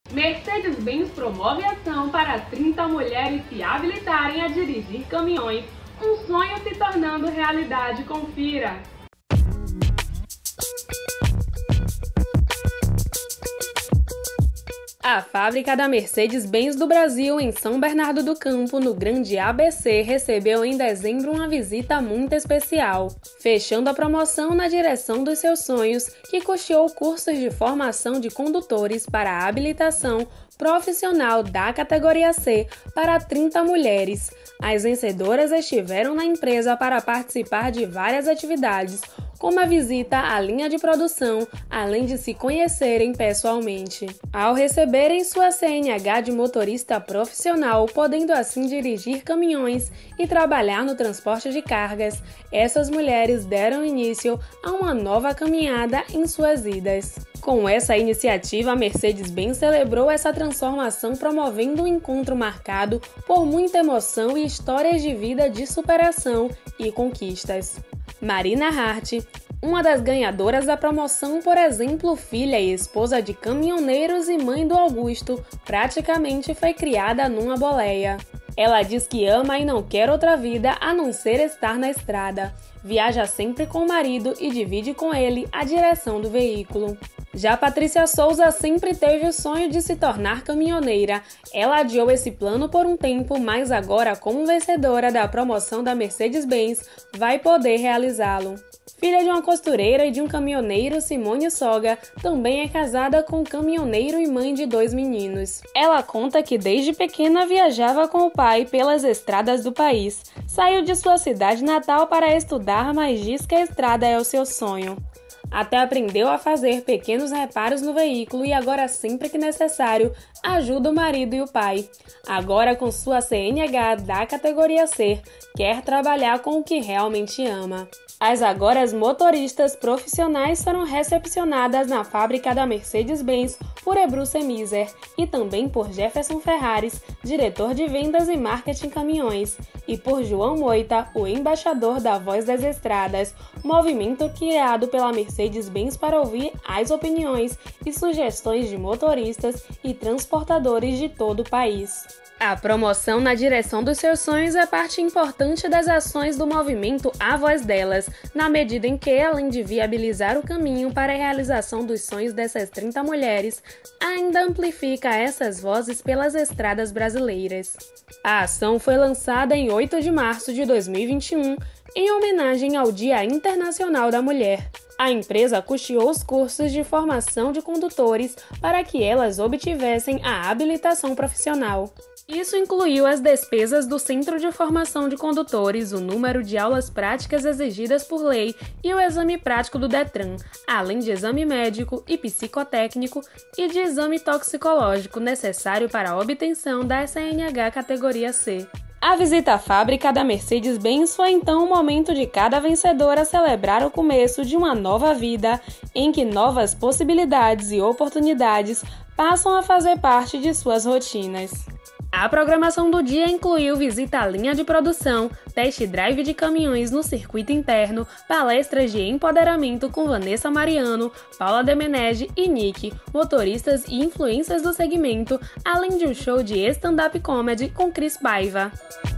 Mercedes-Benz promove ação para 30 mulheres se habilitarem a dirigir caminhões. Um sonho se tornando realidade. Confira! A fábrica da Mercedes-Benz do Brasil, em São Bernardo do Campo, no Grande ABC, recebeu em dezembro uma visita muito especial, fechando a promoção na direção dos seus sonhos, que custeou cursos de formação de condutores para a habilitação profissional da categoria C para 30 mulheres. As vencedoras estiveram na empresa para participar de várias atividades, como a visita à linha de produção, além de se conhecerem pessoalmente. Ao receberem sua CNH de motorista profissional, podendo assim dirigir caminhões e trabalhar no transporte de cargas, essas mulheres deram início a uma nova caminhada em suas vidas. Com essa iniciativa, a Mercedes-Benz celebrou essa transformação promovendo um encontro marcado por muita emoção e histórias de vida de superação e conquistas. Marina Hart, uma das ganhadoras da promoção, por exemplo, filha e esposa de caminhoneiros e mãe do Augusto, praticamente foi criada numa boleia. Ela diz que ama e não quer outra vida a não ser estar na estrada. Viaja sempre com o marido e divide com ele a direção do veículo. Já Patrícia Souza sempre teve o sonho de se tornar caminhoneira. Ela adiou esse plano por um tempo, mas agora, como vencedora da promoção da Mercedes-Benz, vai poder realizá-lo. Filha de uma costureira e de um caminhoneiro, Simone Soga também é casada com um caminhoneiro e mãe de 2 meninos. Ela conta que desde pequena viajava com o pai pelas estradas do país. Saiu de sua cidade natal para estudar, mas diz que a estrada é o seu sonho. Até aprendeu a fazer pequenos reparos no veículo e agora, sempre que necessário, ajuda o marido e o pai. Agora, com sua CNH da categoria C, quer trabalhar com o que realmente ama. As agora motoristas profissionais foram recepcionadas na fábrica da Mercedes-Benz por Ebruce Miser e também por Jefferson Ferrares, diretor de vendas e marketing caminhões, e por João Moita, o embaixador da Voz das Estradas, movimento criado pela Mercedes-Benz para ouvir as opiniões e sugestões de motoristas e transportadores de todo o país. A promoção na direção dos seus sonhos é parte importante das ações do movimento A Voz Delas, na medida em que, além de viabilizar o caminho para a realização dos sonhos dessas 30 mulheres, ainda amplifica essas vozes pelas estradas brasileiras. A ação foi lançada em 8 de março de 2021, em homenagem ao Dia Internacional da Mulher. A empresa custeou os cursos de formação de condutores para que elas obtivessem a habilitação profissional. Isso incluiu as despesas do Centro de Formação de Condutores, o número de aulas práticas exigidas por lei e o exame prático do Detran, além de exame médico e psicotécnico e de exame toxicológico necessário para a obtenção da CNH categoria C. A visita à fábrica da Mercedes-Benz foi então o momento de cada vencedora celebrar o começo de uma nova vida, em que novas possibilidades e oportunidades passam a fazer parte de suas rotinas. A programação do dia incluiu visita à linha de produção, test drive de caminhões no circuito interno, palestras de empoderamento com Vanessa Mariano, Paula Demenege e Nick, motoristas e influências do segmento, além de um show de stand-up comedy com Cris Paiva.